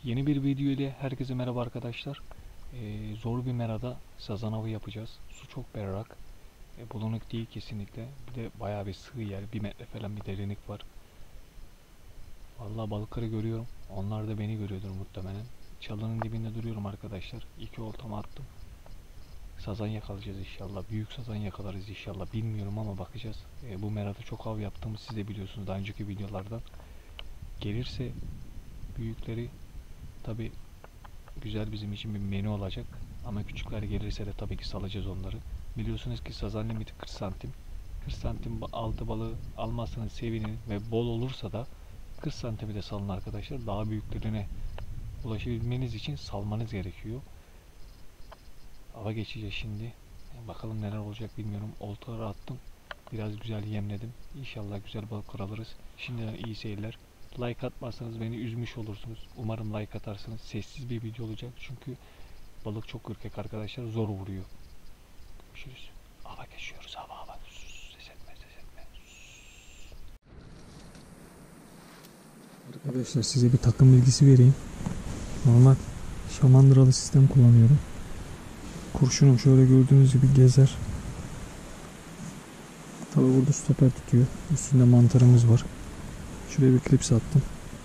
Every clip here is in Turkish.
Yeni bir video ile herkese merhaba arkadaşlar. Zor bir merada sazan avı yapacağız. Su çok berrak. Bulanık değil kesinlikle. Bir de bayağı bir sığ yer. 1 metre falan bir derinlik var. Vallahi balıkları görüyorum. Onlar da beni görüyordur muhtemelen. Çalının dibinde duruyorum arkadaşlar. 2 oltamı attım. Sazan yakalayacağız inşallah. Büyük sazan yakalarız inşallah. Bilmiyorum ama bakacağız. Bu merada çok av yaptığımı siz de biliyorsunuz daha önceki videolardan. Gelirse büyükleri tabi güzel bizim için bir menü olacak. Ama küçükler gelirse de tabii ki salacağız onları. Biliyorsunuz ki sazan limiti 40 santim. 40 santim altı balığı almazsanız sevinin ve bol olursa da 40 santimi de salın arkadaşlar. Daha büyüklerine ulaşabilmeniz için salmanız gerekiyor. Ava geçeceğiz şimdi. Bakalım neler olacak bilmiyorum. Oltaları attım. Biraz güzel yemledim. İnşallah güzel balıklar alırız. Şimdiden iyi seyirler. Like atmazsanız beni üzmüş olursunuz. Umarım like atarsınız. Sessiz bir video olacak çünkü balık çok ürkek arkadaşlar. Zor vuruyor. Görüşürüz. Hava geçiyoruz. Hava. Ses etme. Arkadaşlar size bir takım bilgisi vereyim. Normal şamandıralı sistem kullanıyorum. Kurşunum şöyle gördüğünüz gibi gezer. Tabi burada stoper tutuyor. Üstünde mantarımız var. Şuraya bir klips attım.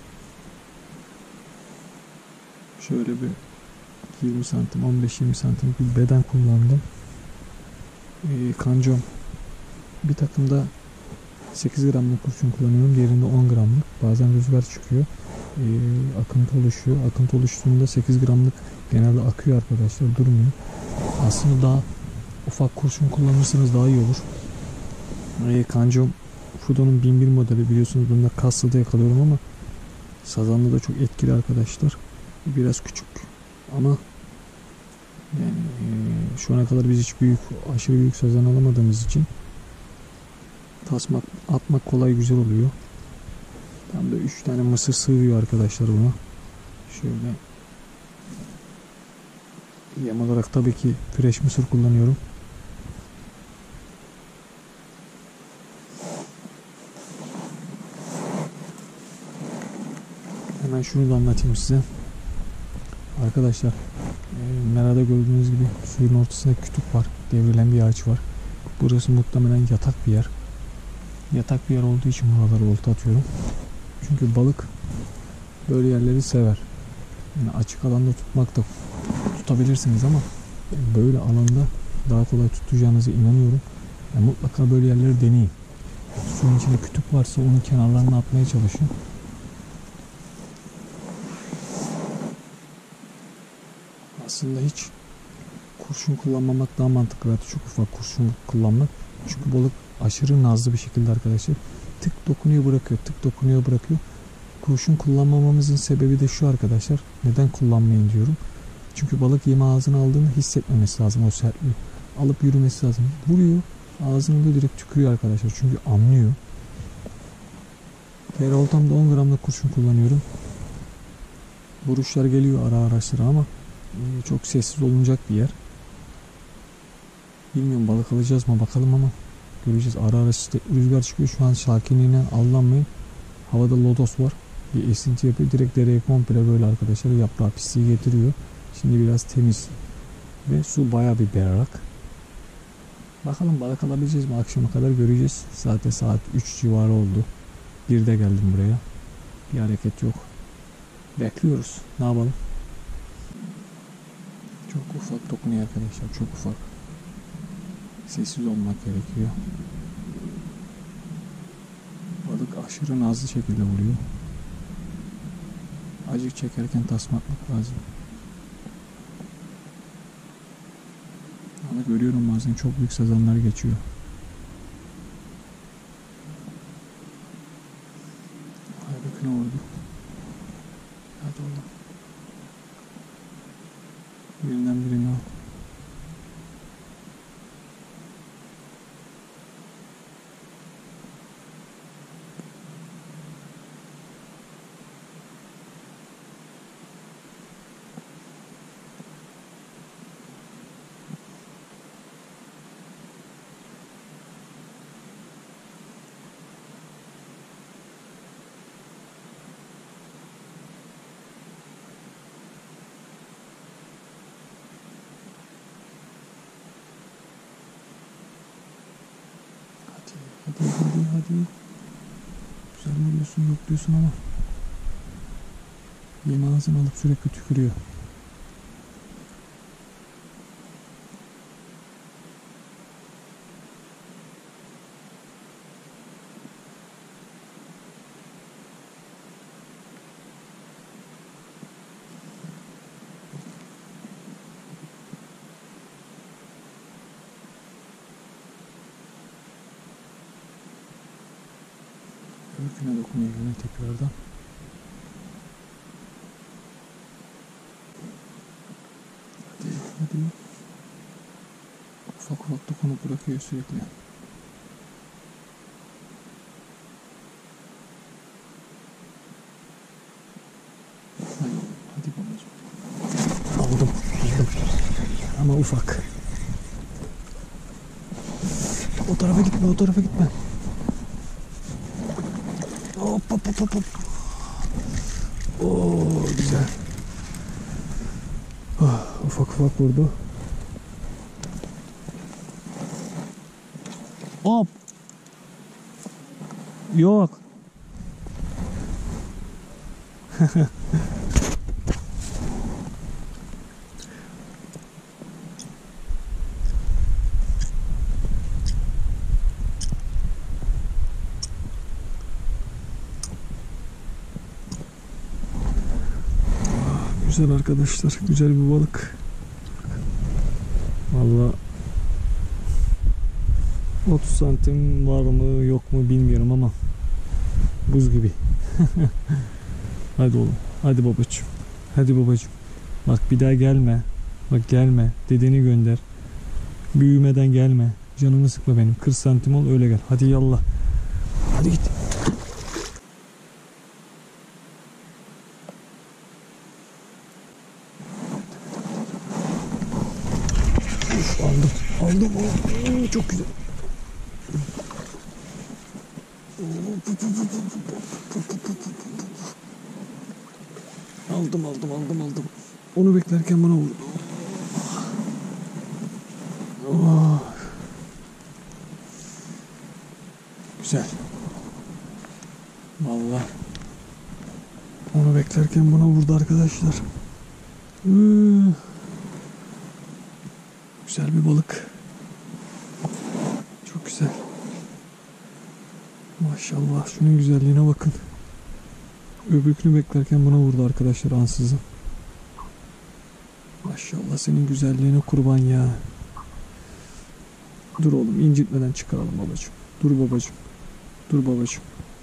Şöyle bir 20 santim 15-20 santim bir beden kullandım. Kancom. Bir takımda 8 gramlık kurşun kullanıyorum. Diğerinde 10 gramlık. Bazen rüzgar çıkıyor. Akıntı oluşuyor. Akıntı oluştuğunda 8 gramlık genelde akıyor arkadaşlar. Durmuyor. Aslında daha ufak kurşun kullanırsanız daha iyi olur. Kancom Fudo'nun 1001 modeli biliyorsunuz. Bunda Kassel'da yakalıyorum ama sazanlı da çok etkili arkadaşlar. Biraz küçük ama yani şu ana kadar biz hiç aşırı büyük sazan alamadığımız için tasma atmak kolay, güzel oluyor. Tam da 3 tane mısır sığıyor arkadaşlar buna. Şöyle yem olarak tabii ki fresh mısır kullanıyorum. Hemen şunu da anlatayım size. Arkadaşlar merada gördüğünüz gibi suyun ortasında kütük var. Devrilen bir ağaç var. Burası muhtemelen yatak bir yer. Yatak bir yer olduğu için buralara olta atıyorum. Çünkü balık böyle yerleri sever. Yani açık alanda tutmak da tutabilirsiniz ama böyle alanda daha kolay tutacağınıza inanıyorum. Yani mutlaka böyle yerleri deneyin. Suyun içinde kütük varsa onun kenarlarına atmaya çalışın. Aslında hiç kurşun kullanmamak daha mantıklı. Çok ufak kurşun kullanmak. Çünkü balık aşırı nazlı bir şekilde arkadaşlar tık dokunuyor bırakıyor, tık dokunuyor bırakıyor. Kurşun kullanmamamızın sebebi de şu arkadaşlar. Neden kullanmayın diyorum. Çünkü balık yemi ağzına aldığını hissetmemesi lazım, o sertliği. Alıp yürümesi lazım. Vuruyor, ağzını da direkt tükürüyor arkadaşlar. Çünkü anlıyor. Diğer oltamda 10 gramlık kurşun kullanıyorum. Vuruşlar geliyor ara sıra ama çok sessiz olunacak bir yer. Bilmiyorum balık alacağız mı bakalım ama göreceğiz. Ara rüzgar çıkıyor. Şu an sakinliğine aldanmayın. Havada lodos var. Bir esinti yapıyor. Direkt dereye komple böyle arkadaşlar yaprağı pisliği getiriyor. Şimdi biraz temiz. Ve su baya bir berrak. Bakalım balık alabileceğiz mi? Akşama kadar göreceğiz. Zaten saat 3 civarı oldu. 1'de geldim buraya. Bir hareket yok. Bekliyoruz. Ne yapalım? Çok ufak dokunuyor arkadaşlar. Çok ufak. Sessiz olmak gerekiyor. Balık aşırı nazlı şekilde vuruyor. Acık çekerken tasma atmak lazım. Ama görüyorum bazen çok büyük sazanlar geçiyor. Harika vurdu. Hadi oğlum. Birinden birine al. hadi. Güzel vuruyorsun, yok diyorsun ama yem ağzını alıp sürekli tükürüyor. Öyküne dokunuyor yine tekrardan. Hadi. Ufak ufak dokunup bırakıyor sürekli. Hadi babacığım. Aldım. Ama ufak. O tarafa gitme. Hop. Oo, güzel. Ufak vurdu. Hop. Yok. Güzel arkadaşlar. Güzel bir balık. Vallahi 30 santim var mı yok mu bilmiyorum ama buz gibi. Hadi oğlum. Hadi babacığım. Bak bir daha gelme. Bak gelme. Dedeni gönder. Büyümeden gelme. Canımı sıkma benim. 40 santim ol öyle gel. Hadi yallah. Hadi git. Aldım. Oo, çok güzel. Aldım. Onu beklerken bana vurdu. Oh. Güzel. Vallahi onu beklerken bana vurdu arkadaşlar. Güzel bir balık. Çok güzel. Maşallah. Şunun güzelliğine bakın. Öbürkünü beklerken buna vurdu arkadaşlar ansızın. Maşallah senin güzelliğine kurban ya. Dur oğlum incitmeden çıkaralım babacığım. Dur babacığım.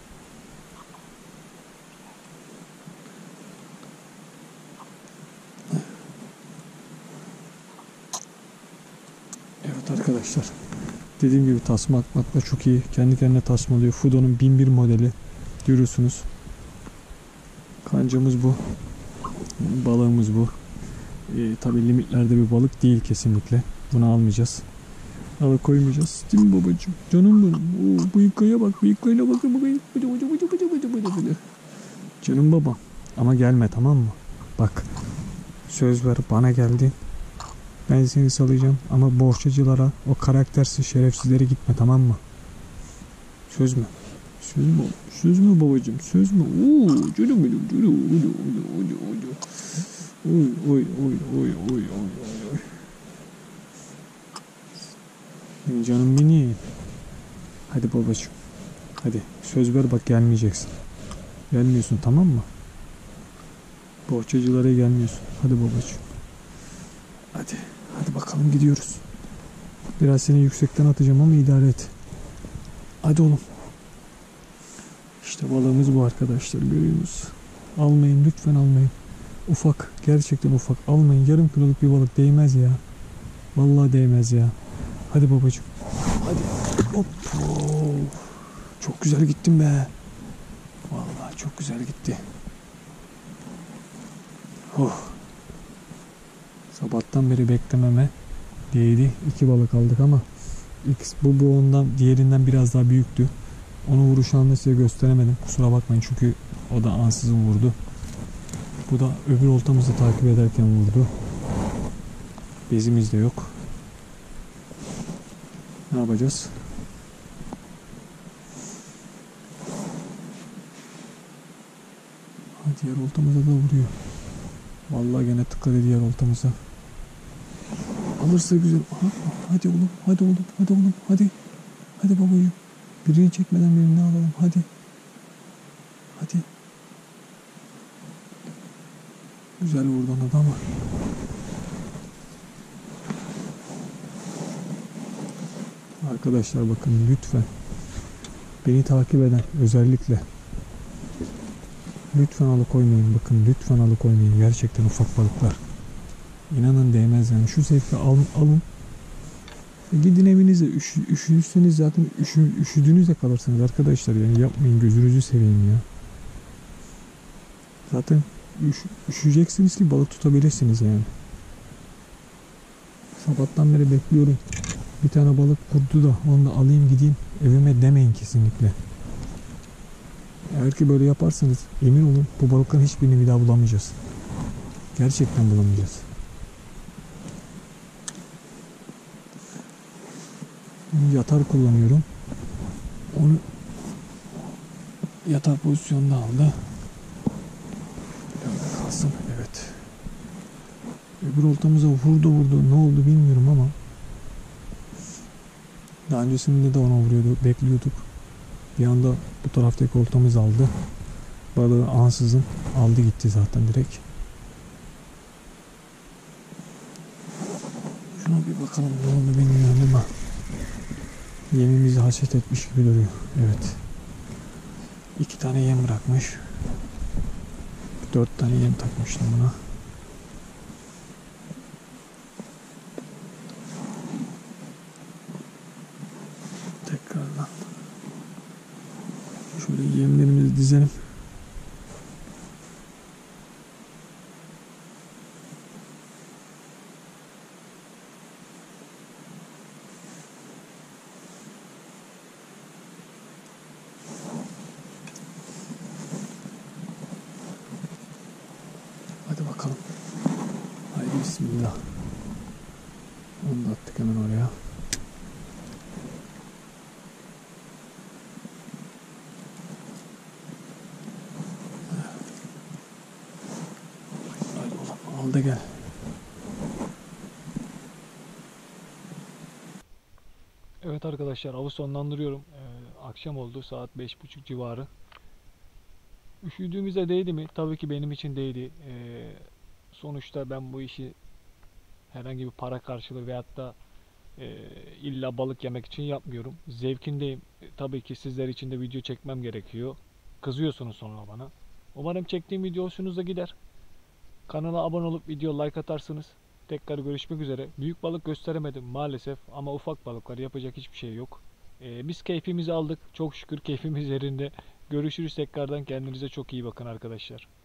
Evet arkadaşlar. Dediğim gibi tasma atmakla çok iyi. Kendi kendine tasmalıyor. Fudo'nun 1001 modeli. Görüyorsunuz. Kancamız bu. Balığımız bu. Tabi limitlerde bir balık değil kesinlikle. Bunu almayacağız. Koymayacağız. Değil mi babacığım? Canım benim. Bıyıkaya bak. Bıyıkayla bakın. Canım babam. Ama gelme tamam mı? Bak. Söz ver bana geldin. Ben seni salacağım. Ama bohçacılara, o karaktersiz şerefsizlere gitme tamam mı? Söz mü? Söz mü babacığım? Söz mü? Canım benim. Oy. Canım benim. Hadi babacığım. Hadi söz ver bak gelmeyeceksin. Gelmiyorsun tamam mı? Bohçacılara gelmiyorsun. Hadi babacığım. Hadi bakalım gidiyoruz. Biraz seni yüksekten atacağım ama idare et. Hadi oğlum. İşte balığımız bu arkadaşlar görüyorsunuz. Almayın lütfen almayın. Ufak gerçekten ufak almayın. Yarım kiloluk bir balık değmez ya. Vallahi değmez ya. Hadi babacığım. Hadi. Hop. Çok güzel gittim be. Vallahi çok güzel gitti. Sabahtan beri beklememe değdi. 2 balık aldık ama bu ondan diğerinden biraz daha büyüktü. Onu vuruş anında size gösteremedim. Kusura bakmayın çünkü o da ansızın vurdu. Bu da öbür oltamızı takip ederken vurdu. Bezimiz de yok. Ne yapacağız? Diğer oltamıza da vuruyor. Vallahi gene tıkladı diğer oltamıza. Alırsa güzel. Aha, hadi oğlum, hadi oğlum, hadi oğlum, hadi. Hadi babacığım. Birini çekmeden birini alalım. Hadi. Hadi. Güzel vurdun adamı. Arkadaşlar bakın lütfen. Beni takip eden özellikle. Lütfen alıkoymayın. Bakın lütfen alıkoymayın. Gerçekten ufak balıklar. İnanın değmez yani. Şu zevki alın. Gidin evinize. Üşürseniz zaten üşüdüğünüzde kalırsınız arkadaşlar. Yani yapmayın. Gözünüzü seveyim ya. Zaten üşüyeceksiniz ki balık tutabilirsiniz yani. Sabahtan beri bekliyorum. Bir tane balık vurdu da onu da alayım gideyim evime demeyin kesinlikle. Eğer ki böyle yaparsanız emin olun bu balıkların hiçbirini bir daha bulamayacağız. Gerçekten bulamayacağız. Yatar kullanıyorum. Onu yatar pozisyonda aldı. Böyle kalsın. Evet. Öbür oltamıza vurdu. Ne oldu bilmiyorum ama daha öncesinde de ona vuruyordu. Bekliyorduk. Bir anda bu taraftaki oltamız aldı. Balığı ansızın aldı gitti zaten direkt. Şuna bir bakalım ne oldu bilmiyorum ama yemimizi haşet etmiş gibi duruyor. Evet. 2 tane yem bırakmış. 4 tane yem takmıştım buna. Tekrardan şöyle yemlerimizi dizelim. Hadi bakalım. Haydi bismillah. Onu da attık hemen oraya. Hadi oğlum al da gel. Evet arkadaşlar, avı sonlandırıyorum. Akşam oldu, saat 5:30 civarı. Üşüdüğümüzde değdi mi? Tabii ki benim için değdi. Sonuçta ben bu işi herhangi bir para karşılığı veyahut da illa balık yemek için yapmıyorum. Zevkindeyim. Tabii ki sizler için de video çekmem gerekiyor. Kızıyorsunuz sonra bana. Umarım çektiğim video hoşunuza gider. Kanala abone olup video like atarsınız. Tekrar görüşmek üzere. Büyük balık gösteremedim maalesef ama ufak balıklar yapacak hiçbir şey yok. Biz keyfimizi aldık. Çok şükür keyfimiz yerinde. Görüşürüz tekrardan. Kendinize çok iyi bakın arkadaşlar.